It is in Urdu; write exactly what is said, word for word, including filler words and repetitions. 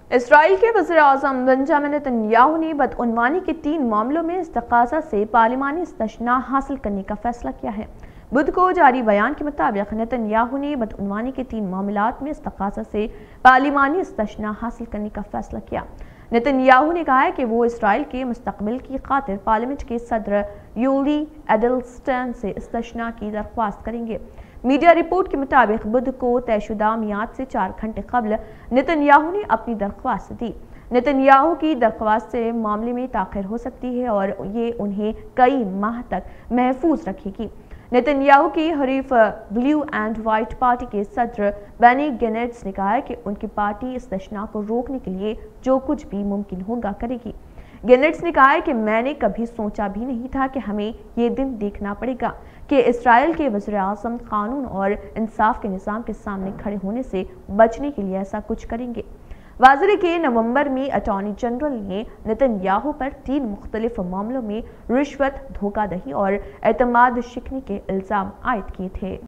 اسرائیل کے وزیر اعظم بنجامن نتنیاہو نے بدعنوانی کے تین معاملوں میں استغاثہ سے پارلیمانی استثناء حاصل کرنے کا فیصلہ کیا ہے۔ بدھ کو جاری بیان کے مطابق نتنیاہو نے بدعنوانی کے تین معاملات میں استغاثہ سے پارلیمانی استثناء حاصل کرنے کا فیصلہ کیا۔ نتنیاہو نے کہا ہے کہ وہ اسرائیل کے مستقبل کی خاطر پارلیمنٹ کے صدر یولی ایڈلسٹن سے استثناء کی درخواست کریں گے۔ میڈیا رپورٹ کے مطابق بدھ کو طے شدہ میعاد سے چار گھنٹے قبل نتنیاہو نے اپنی درخواست دی۔ نتنیاہو کی درخواست سے معاملے میں تاخیر ہو سکتی ہے اور یہ انہیں کئی ماہ تک محفوظ رکھے گی۔ نتنیاہو کی حریف بلیو اینڈ وائٹ پارٹی کے صدر بینی گینٹس نے کہا ہے کہ ان کی پارٹی استثناء کو روکنے کے لیے جو کچھ بھی ممکن ہوگا کرے گی۔ گینٹس نے کہا ہے کہ میں نے کبھی سوچا بھی نہیں تھا کہ ہمیں یہ دن دیکھنا پڑے گا کہ اسرائیل کے وزیر اعظم قانون اور انصاف کے نظام کے سامنے کھڑے ہونے سے بچنے کے لیے ایسا کچھ کریں گے۔ واضح کہ نومبر میں اٹارنی جنرل نے نتنیاہو پر تین مختلف معاملوں میں رشوت، دھوکہ دہی اور اعتماد شکنی کے الزام عائد کیے تھے۔